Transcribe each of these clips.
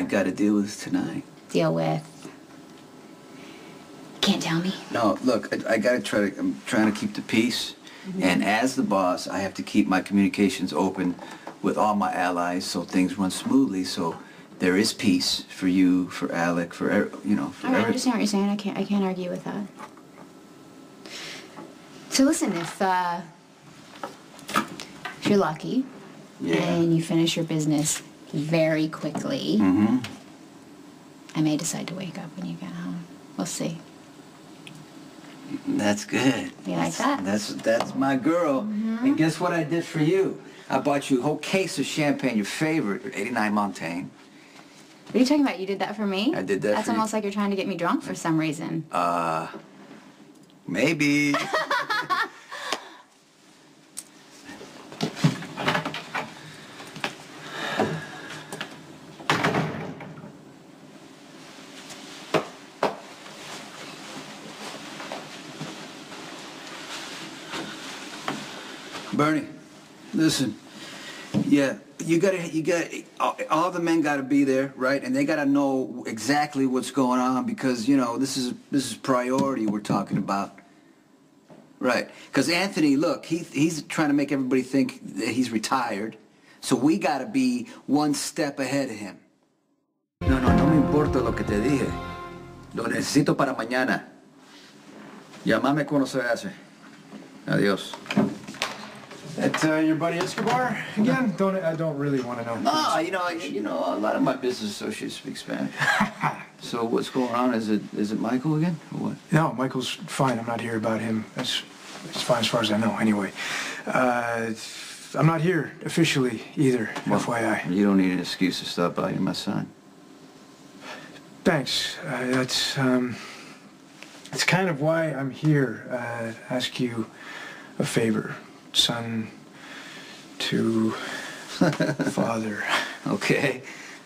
got to deal with tonight. Deal with? Can't tell me. No, look, I got to try to, I'm trying to keep the peace. And as the boss, I have to keep my communications open with all my allies so things run smoothly. So there is peace for you, for Alec, for, you know, for All right, I understand what you're saying. I can't argue with that. So listen, if you're lucky and you finish your business very quickly, I may decide to wake up when you get home. We'll see. That's good. You like that? That's my girl. And guess what I did for you? I bought you a whole case of champagne, your favorite, 89 Montaigne. What are you talking about? You did that for me? I did that That's for you. almost like you're trying to get me drunk for some reason. Maybe. Bernie, listen. Yeah, you got all the men got to be there, right? And they got to know exactly what's going on because, you know, this is priority we're talking about. Right. Because Anthony, look, he's trying to make everybody think that he's retired. So we got to be one step ahead of him. No me importa lo que te dije. Lo necesito para mañana. Llámame cuando se hace. Adiós. That your buddy Escobar again? I don't really want to know. No, you know, a lot of my business associates speak Spanish. So what's going on? Is it Michael again, or what? No, Michael's fine. I'm not here about him. It's fine as far as I know. Anyway, I'm not here officially either. Well, FYI. You don't need an excuse to stop by. You're my son. Thanks. That's kind of why I'm here. Ask you a favor. Son to father. Okay.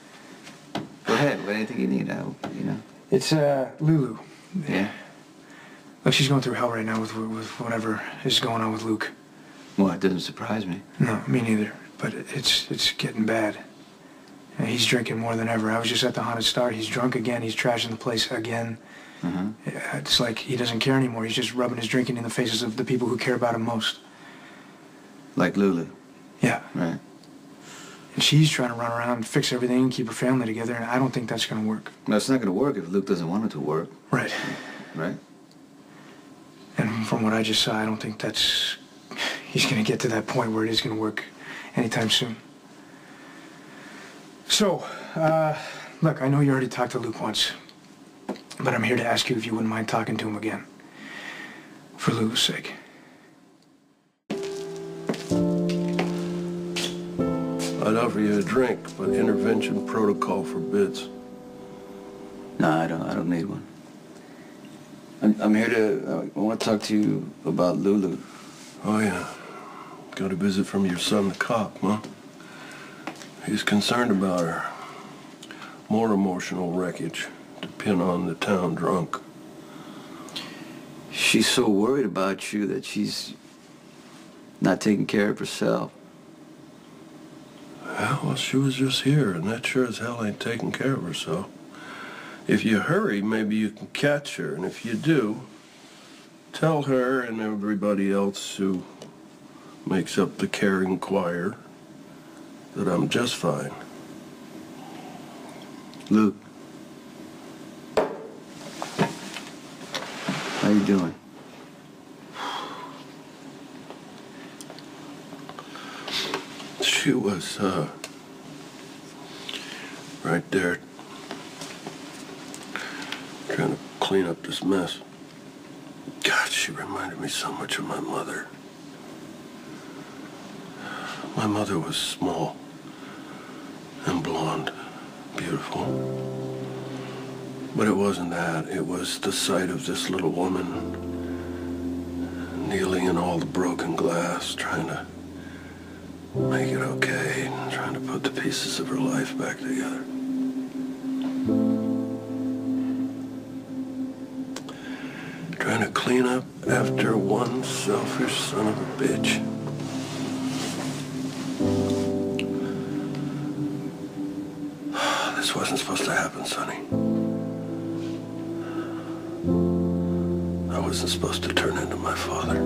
Go ahead. Anything you need, you know. It's Lulu. Yeah. Look, she's going through hell right now with whatever is going on with Luke. Well, it doesn't surprise me. No, me neither. But it's getting bad. And he's drinking more than ever. I was just at the Haunted Star. He's drunk again. He's trashing the place again. It's like he doesn't care anymore. He's just rubbing his drinking in the faces of the people who care about him most. Like Lulu. Yeah. Right. And she's trying to run around and fix everything and keep her family together, and I don't think that's going to work. No, it's not going to work if Luke doesn't want it to work. Right. Right. And from what I just saw, I don't think he's going to get to that point where it is going to work anytime soon. So, look, I know you already talked to Luke once, but I'm here to ask you if you wouldn't mind talking to him again. For Lulu's sake. I'd offer you a drink, but intervention protocol forbids. No, I don't need one. I'm here to, I want to talk to you about Lulu. Oh, yeah. Got a visit from your son, the cop, huh? He's concerned about her. More emotional wreckage to pin on the town drunk. She's so worried about you that she's not taking care of herself. Yeah, well, she was just here, and that sure as hell ain't taking care of herself. If you hurry, maybe you can catch her, and if you do, tell her and everybody else who makes up the caring choir that I'm just fine. Luke. How you doing? She was, right there, trying to clean up this mess. God, she reminded me so much of my mother. My mother was small and blonde, beautiful. But it wasn't that. It was the sight of this little woman kneeling in all the broken glass, trying to make it okay, trying to put the pieces of her life back together. Trying to clean up after one selfish son of a bitch. This wasn't wasn't supposed to happen, Sonny. I wasn't supposed to turn into my father.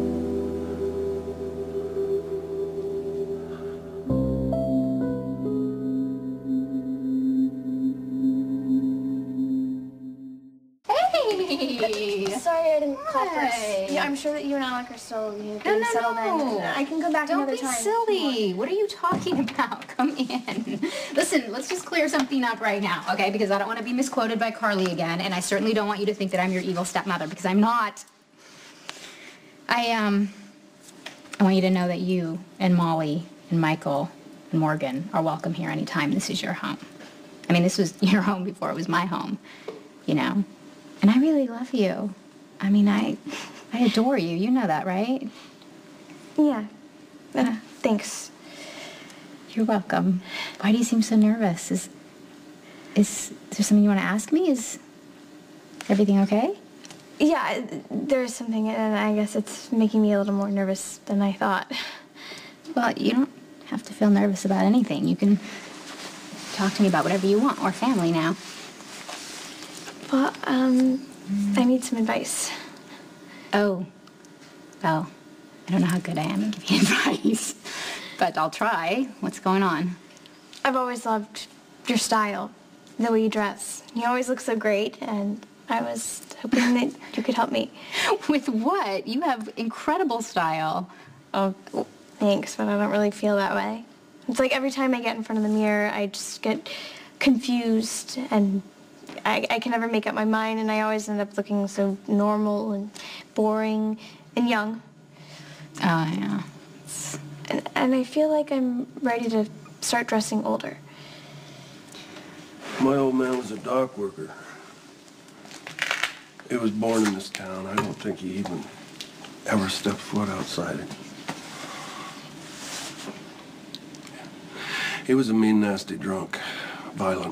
Hey! Sorry I didn't call first. Hi. Yeah, I'm sure that you and Alec are still No, getting no, settled no. in. I can come back Don't another be time. silly. What are you talking about? Come in. Listen, let's just clear something up right now, okay? Because I don't want to be misquoted by Carly again, and I certainly don't want you to think that I'm your evil stepmother, because I'm not. I want you to know that you and Molly and Michael and Morgan are welcome here anytime. This is your home. I mean, this was your home before it was my home, you know? And I really love you. I mean, I adore you. You know that, right? Yeah. Thanks. You're welcome. Why do you seem so nervous? Is there something you want to ask me? Is everything okay? Yeah, there's something, and I guess it's making me a little more nervous than I thought. Well, you don't have to feel nervous about anything. You can talk to me about whatever you want. We're family now. Well, I need some advice. Oh, well, I don't know how good I am at giving advice, but I'll try. What's going on? I've always loved your style, the way you dress. You always look so great, and I was hoping that you could help me. With what? You have incredible style. Oh, thanks, but I don't really feel that way. It's like every time I get in front of the mirror, I just get confused, and I can never make up my mind, and I always end up looking so normal and boring and young. Oh, yeah. And I feel like I'm ready to start dressing older. My old man was a dock worker. He was born in this town. I don't think he even ever stepped foot outside it. He was a mean, nasty drunk, violent.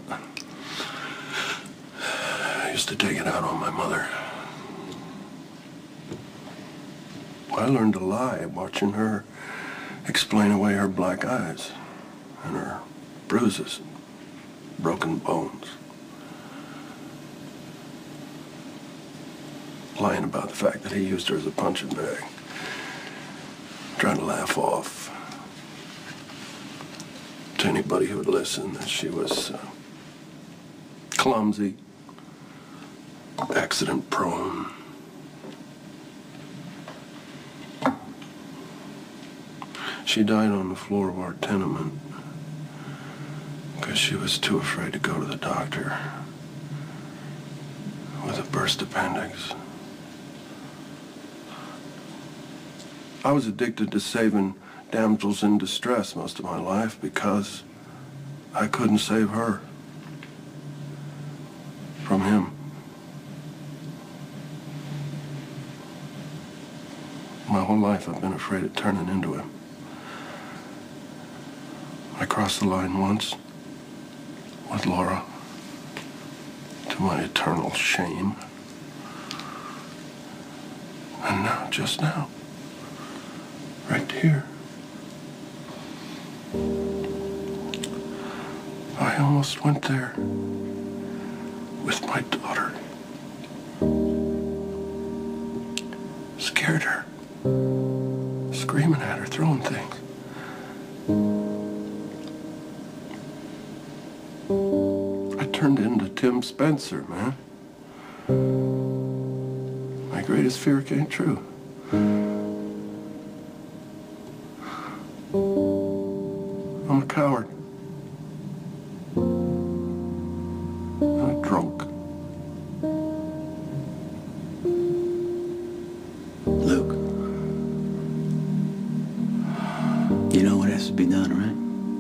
I used to take it out on my mother. I learned to lie watching her explain away her black eyes and her bruises and broken bones. Lying about the fact that he used her as a punching bag. Trying to laugh off to anybody who would listen that she was clumsy, accident prone. She died on the floor of our tenement because she was too afraid to go to the doctor with a burst appendix. I was addicted to saving damsels in distress most of my life because I couldn't save her from him. My whole life I've been afraid of turning into him. I crossed the line once with Laura, to my eternal shame. And now, just now, right here, I almost went there with my daughter. Scared her, screaming at her, throwing things. I turned into Tim Spencer, man. My greatest fear came true. I'm a coward. I'm a drunk. Luke, you know what has to be done, right?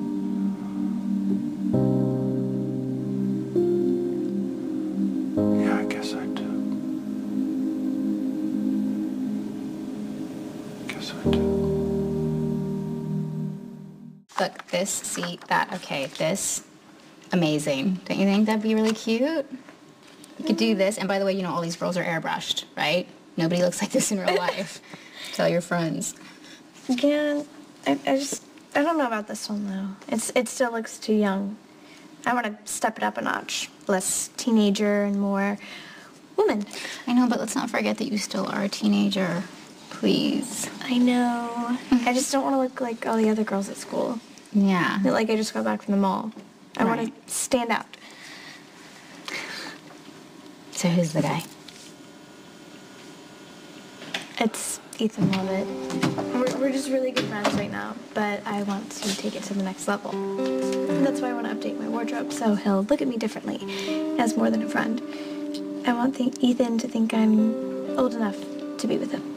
Yeah, I guess I do. Guess I do. Look, this, see, that, okay, this, amazing. Don't you think that'd be really cute? You could do this, and by the way, you know all these girls are airbrushed, right? Nobody looks like this in real life. Tell your friends. Yeah, I don't know about this one though. It still looks too young I want to step it up a notch. Less teenager and more woman. I know, but let's not forget that you still are a teenager. Please. I know. I just don't want to look like all the other girls at school. Yeah. Like I just got back from the mall. I want Right. to stand out. So who's the guy? It's Ethan Lovett. We're just really good friends right now, but I want to take it to the next level. That's why I want to update my wardrobe, so he'll look at me differently, as more than a friend. I want Ethan to think I'm old enough to be with him.